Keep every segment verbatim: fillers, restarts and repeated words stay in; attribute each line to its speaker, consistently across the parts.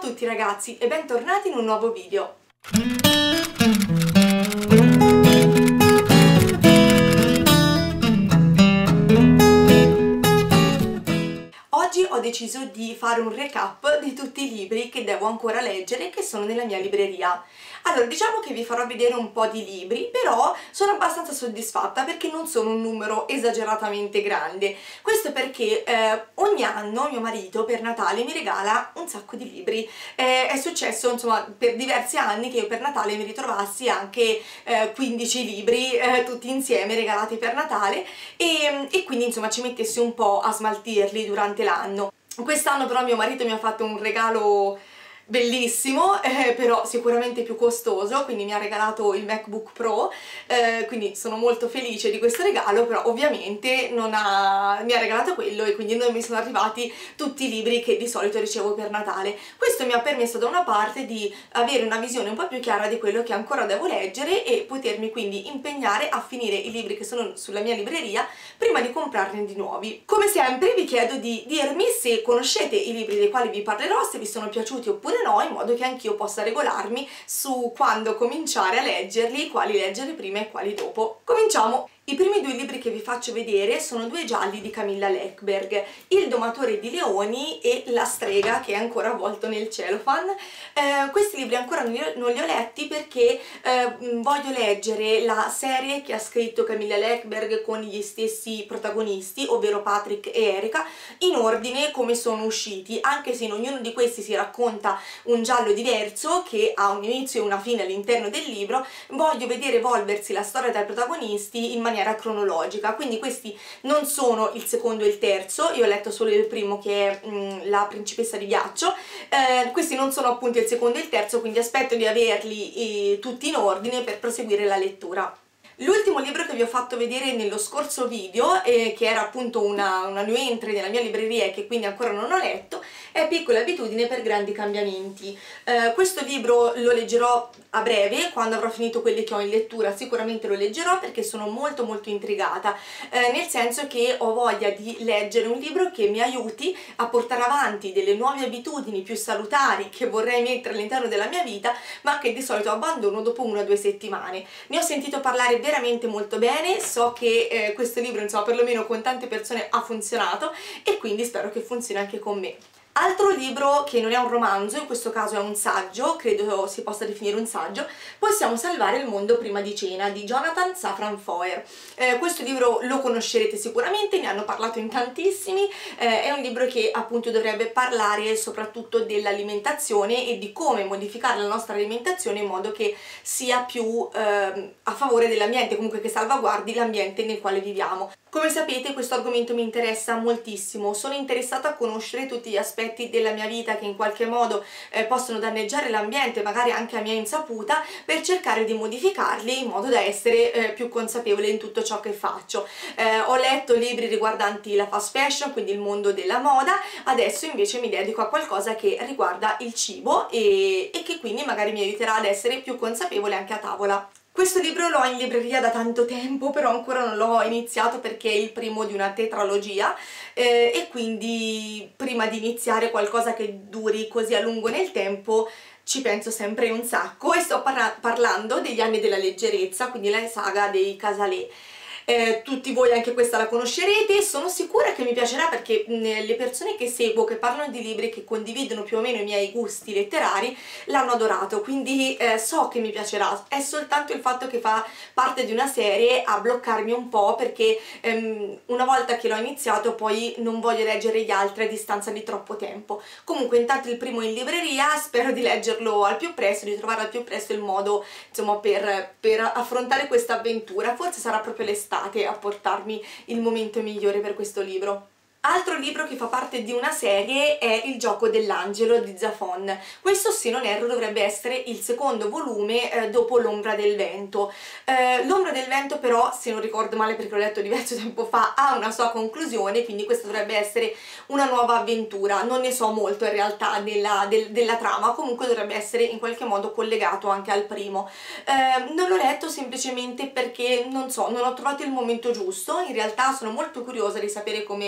Speaker 1: tutti ragazzi e bentornati in un nuovo video. Oggi ho deciso di fare un recap di tutti i libri che devo ancora leggere che sono nella mia libreria. Allora, diciamo che vi farò vedere un po' di libri, però sono abbastanza soddisfatta perché non sono un numero esageratamente grande. Questo perché eh, ogni anno mio marito per Natale mi regala un sacco di libri. Eh, è successo, insomma, per diversi anni che io per Natale mi ritrovassi anche eh, quindici libri eh, tutti insieme regalati per Natale e, e quindi, insomma, ci mettessi un po' a smaltirli durante l'anno. Quest'anno però mio marito mi ha fatto un regalo bellissimo, eh, però sicuramente più costoso, quindi mi ha regalato il MacBook Pro, eh, quindi sono molto felice di questo regalo, però ovviamente non ha, mi ha regalato quello e quindi non mi sono arrivati tutti i libri che di solito ricevo per Natale. Questo mi ha permesso da una parte di avere una visione un po' più chiara di quello che ancora devo leggere e potermi quindi impegnare a finire i libri che sono sulla mia libreria prima di comprarne di nuovi. Come sempre vi chiedo di dirmi se conoscete i libri dei quali vi parlerò, se vi sono piaciuti oppure no, in modo che anch'io possa regolarmi su quando cominciare a leggerli, quali leggere prima e quali dopo. Cominciamo! I primi due libri che vi faccio vedere sono due gialli di Camilla Läckberg, Il domatore di leoni e La strega che è ancora avvolto nel cellophane. Eh, questi libri ancora non li, ho, non li ho letti perché eh, voglio leggere la serie che ha scritto Camilla Läckberg con gli stessi protagonisti, ovvero Patrick e Erika, in ordine come sono usciti, anche se in ognuno di questi si racconta un giallo diverso che ha un inizio e una fine all'interno del libro. Voglio vedere evolversi la storia dai protagonisti in maniera cronologica, quindi questi non sono il secondo e il terzo, io ho letto solo il primo che è mh, La principessa di ghiaccio, eh, questi non sono appunto il secondo e il terzo, quindi aspetto di averli eh, tutti in ordine per proseguire la lettura. L'ultimo libro che vi ho fatto vedere nello scorso video, eh, che era appunto una, una new entry nella mia libreria e che quindi ancora non ho letto, è Piccole abitudini per grandi cambiamenti. Eh, questo libro lo leggerò a breve, quando avrò finito quelli che ho in lettura sicuramente lo leggerò perché sono molto molto intrigata, eh, nel senso che ho voglia di leggere un libro che mi aiuti a portare avanti delle nuove abitudini più salutari che vorrei mettere all'interno della mia vita, ma che di solito abbandono dopo una o due settimane. Ne ho sentito parlare veramente molto bene, so che eh, questo libro insomma perlomeno con tante persone ha funzionato e quindi spero che funzioni anche con me. Altro libro che non è un romanzo, in questo caso è un saggio, credo si possa definire un saggio, Possiamo salvare il mondo prima di cena di Jonathan Safran Foer. Eh, questo libro lo conoscerete sicuramente, ne hanno parlato in tantissimi, eh, è un libro che appunto dovrebbe parlare soprattutto dell'alimentazione e di come modificare la nostra alimentazione in modo che sia più eh, a favore dell'ambiente, comunque che salvaguardi l'ambiente nel quale viviamo. Come sapete questo argomento mi interessa moltissimo, sono interessata a conoscere tutti gli aspetti della mia vita che in qualche modo eh, possono danneggiare l'ambiente, magari anche a mia insaputa, per cercare di modificarli in modo da essere eh, più consapevole in tutto ciò che faccio. Eh, ho letto libri riguardanti la fast fashion, quindi il mondo della moda, adesso invece mi dedico a qualcosa che riguarda il cibo e, e che quindi magari mi aiuterà ad essere più consapevole anche a tavola. Questo libro l'ho in libreria da tanto tempo, però ancora non l'ho iniziato perché è il primo di una tetralogia eh, e quindi prima di iniziare qualcosa che duri così a lungo nel tempo ci penso sempre un sacco e sto parla parlando degli anni della leggerezza, quindi la saga dei Casalè. Eh, tutti voi anche questa la conoscerete, sono sicura che mi piacerà perché mh, le persone che seguo, che parlano di libri, che condividono più o meno i miei gusti letterari, l'hanno adorato, quindi eh, so che mi piacerà. È soltanto il fatto che fa parte di una serie a bloccarmi un po' perché ehm, una volta che l'ho iniziato poi non voglio leggere gli altri a distanza di troppo tempo. Comunque intanto il primo è in libreria, spero di leggerlo al più presto, di trovare al più presto il modo insomma per, per affrontare questa avventura, forse sarà proprio l'estate a portarmi il momento migliore per questo libro. Altro libro che fa parte di una serie è Il gioco dell'angelo di Zafon. Questo, se non erro, dovrebbe essere il secondo volume eh, dopo L'ombra del vento. Eh, L'ombra del vento però, se non ricordo male perché l'ho letto diverso tempo fa, ha una sua conclusione, quindi questa dovrebbe essere una nuova avventura. Non ne so molto in realtà della, del, della trama, comunque dovrebbe essere in qualche modo collegato anche al primo. Eh, non l'ho letto semplicemente perché, non so, non ho trovato il momento giusto. In realtà sono molto curiosa di sapere come eh,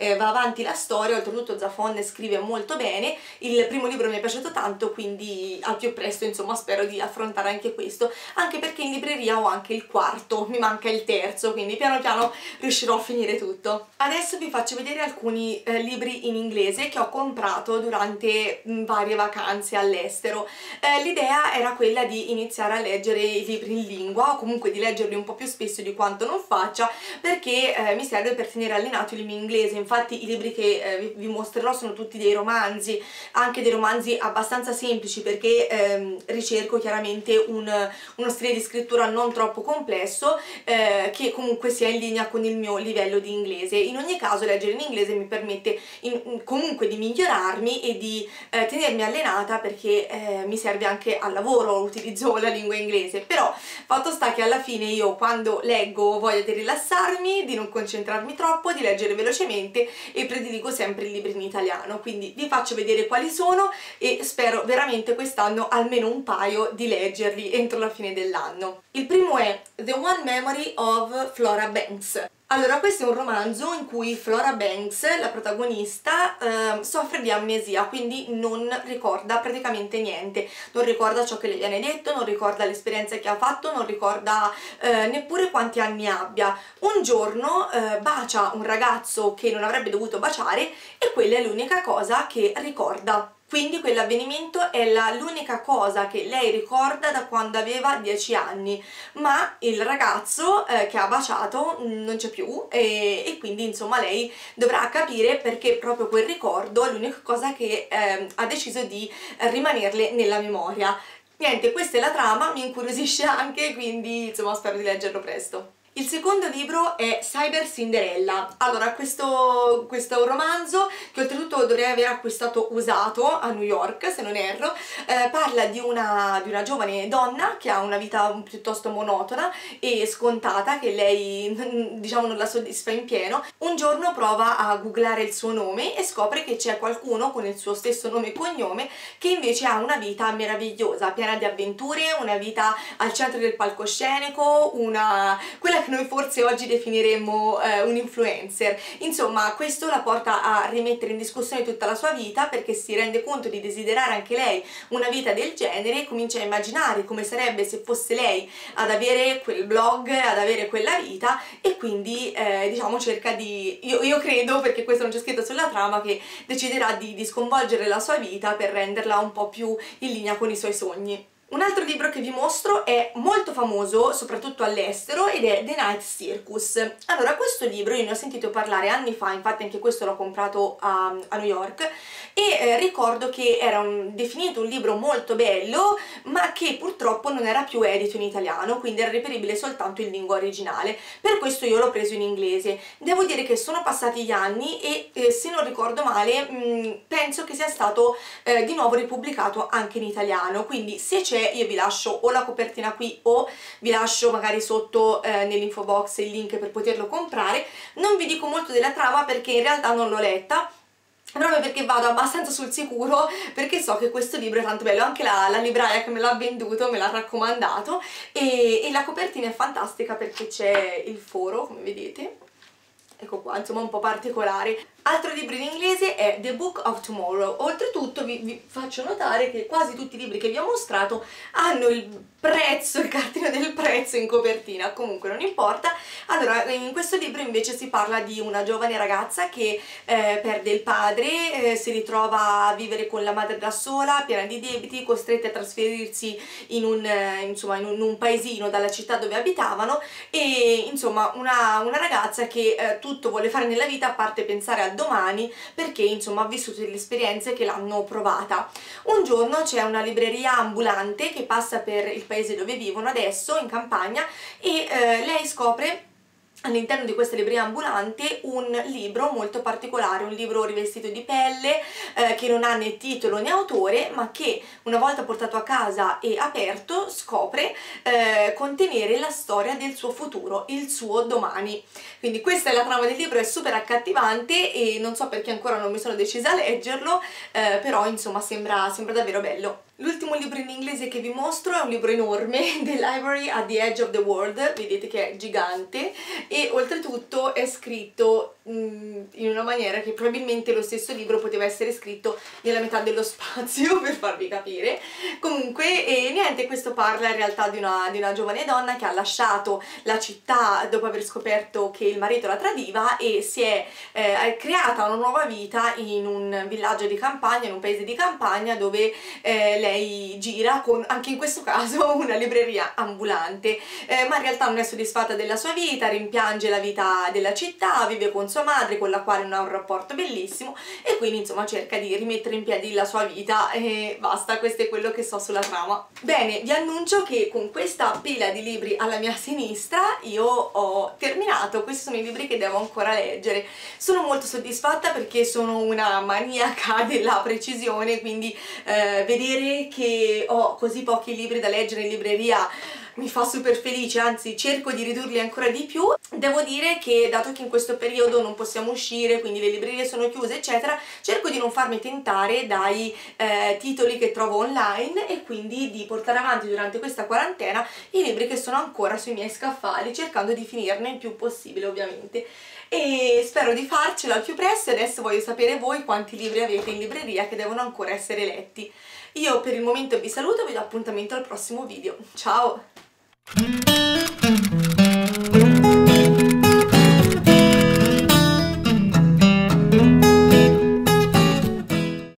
Speaker 1: eh, va avanti la storia, oltretutto Zafon scrive molto bene, il primo libro mi è piaciuto tanto, quindi al più presto insomma spero di affrontare anche questo, anche perché in libreria ho anche il quarto, mi manca il terzo, quindi piano piano riuscirò a finire tutto. Adesso vi faccio vedere alcuni eh, libri in inglese che ho comprato durante mh, varie vacanze all'estero. Eh, l'idea era quella di iniziare a leggere i libri in lingua, o comunque di leggerli un po' più spesso di quanto non faccia, perché eh, mi serve per tenere allenato il mio inglese. Infatti i libri che eh, vi, vi mostrerò sono tutti dei romanzi, anche dei romanzi abbastanza semplici, perché ehm, ricerco chiaramente un, uno stile di scrittura non troppo complesso, eh, che comunque sia in linea con il mio livello di inglese. In ogni caso leggere in inglese mi permette in, in, comunque di migliorarmi e di eh, tenermi allenata, perché eh, mi serve anche al lavoro, utilizzo la lingua inglese. Però fatto sta che alla fine io quando leggo ho voglia di rilassarmi, di non concentrarmi troppo, di leggere velocemente, e prediligo sempre i libri in italiano, quindi vi faccio vedere quali sono e spero veramente quest'anno almeno un paio di leggerli entro la fine dell'anno. Il primo è The One Memory of Flora Banks. Allora, questo è un romanzo in cui Flora Banks, la protagonista, eh, soffre di amnesia, quindi non ricorda praticamente niente, non ricorda ciò che le viene detto, non ricorda l'esperienza che ha fatto, non ricorda eh, neppure quanti anni abbia. Un giorno eh, bacia un ragazzo che non avrebbe dovuto baciare e quella è l'unica cosa che ricorda. Quindi quell'avvenimento è l'unica cosa che lei ricorda da quando aveva dieci anni, ma il ragazzo eh, che ha baciato mh, non c'è più, e, e quindi insomma lei dovrà capire perché proprio quel ricordo è l'unica cosa che eh, ha deciso di eh, rimanerle nella memoria. Niente, questa è la trama, mi incuriosisce anche, quindi insomma spero di leggerlo presto. Il secondo libro è Cyber Cinderella. Allora, questo, questo è un romanzo che oltretutto dovrei aver acquistato usato a New York, se non erro. Eh, parla di una, di una giovane donna che ha una vita piuttosto monotona e scontata, che lei diciamo non la soddisfa in pieno. Un giorno prova a googlare il suo nome e scopre che c'è qualcuno con il suo stesso nome e cognome che invece ha una vita meravigliosa, piena di avventure, una vita al centro del palcoscenico, una... quella che noi forse oggi definiremmo eh, un influencer. Insomma, questo la porta a rimettere in discussione tutta la sua vita, perché si rende conto di desiderare anche lei una vita del genere, comincia a immaginare come sarebbe se fosse lei ad avere quel blog, ad avere quella vita, e quindi eh, diciamo cerca di... Io, io credo, perché questo non c'è scritto sulla trama, che deciderà di, di sconvolgere la sua vita per renderla un po' più in linea con i suoi sogni. Un altro libro che vi mostro è molto famoso, soprattutto all'estero, ed è The Night Circus. Allora, questo libro io ne ho sentito parlare anni fa, infatti anche questo l'ho comprato a, a New York, e eh, ricordo che era un, definito un libro molto bello, ma che purtroppo non era più edito in italiano, quindi era reperibile soltanto in lingua originale. Per questo io l'ho preso in inglese. Devo dire che sono passati gli anni e, eh, se non ricordo male, mh, penso che sia stato eh, di nuovo ripubblicato anche in italiano, quindi se c'è io vi lascio o la copertina qui o vi lascio magari sotto eh, nell'info box il link per poterlo comprare. Non vi dico molto della trama perché in realtà non l'ho letta, proprio perché vado abbastanza sul sicuro, perché so che questo libro è tanto bello. Anche la, la libraia che me l'ha venduto me l'ha raccomandato, e, e la copertina è fantastica perché c'è il foro, come vedete, ecco qua, insomma un po' particolare. Altro libro in inglese è The Book of Tomorrow. Oltretutto vi, vi faccio notare che quasi tutti i libri che vi ho mostrato hanno il prezzo, il cartino del prezzo in copertina, comunque non importa. Allora, in questo libro invece si parla di una giovane ragazza che eh, perde il padre, eh, si ritrova a vivere con la madre da sola, piena di debiti, costrette a trasferirsi in un, eh, insomma, in un, in un paesino dalla città dove abitavano, e insomma una, una ragazza che eh, tutto vuole fare nella vita a parte pensare a domani, perché insomma ha vissuto delle esperienze che l'hanno provata. Un giorno c'è una libreria ambulante che passa per il paese dove vivono adesso, in campagna, e eh, lei scopre all'interno di questa libreria ambulante un libro molto particolare, un libro rivestito di pelle, eh, che non ha né titolo né autore, ma che una volta portato a casa e aperto scopre eh, contenere la storia del suo futuro, il suo domani. Quindi questa è la trama del libro, è super accattivante e non so perché ancora non mi sono decisa a leggerlo, eh, però insomma sembra, sembra davvero bello. L'ultimo libro in inglese che vi mostro è un libro enorme, The Library at the Edge of the World, vedete che è gigante, e oltretutto è scritto in una maniera che probabilmente lo stesso libro poteva essere scritto nella metà dello spazio, per farvi capire. Comunque, e niente, questo parla in realtà di una, di una giovane donna che ha lasciato la città dopo aver scoperto che il marito la tradiva e si è eh, creata una nuova vita in un villaggio di campagna, in un paese di campagna, dove eh, lei gira con, anche in questo caso, una libreria ambulante, eh, ma in realtà non è soddisfatta della sua vita, rimpiange la vita della città, vive con sua madre con la quale non ha un rapporto bellissimo e quindi insomma cerca di rimettere in piedi la sua vita e basta, questo è quello che so sulla trama. Bene, vi annuncio che con questa pila di libri alla mia sinistra io ho terminato. Questi sono i libri che devo ancora leggere. Sono molto soddisfatta perché sono una maniaca della precisione, quindi eh, vedere che ho così pochi libri da leggere in libreria mi fa super felice, anzi cerco di ridurli ancora di più. Devo dire che, dato che in questo periodo non possiamo uscire, quindi le librerie sono chiuse eccetera, cerco di non farmi tentare dai eh, titoli che trovo online e quindi di portare avanti durante questa quarantena i libri che sono ancora sui miei scaffali, cercando di finirne il più possibile ovviamente. E spero di farcela al più presto. Adesso voglio sapere voi quanti libri avete in libreria che devono ancora essere letti. Io per il momento vi saluto e vi do appuntamento al prossimo video. Ciao!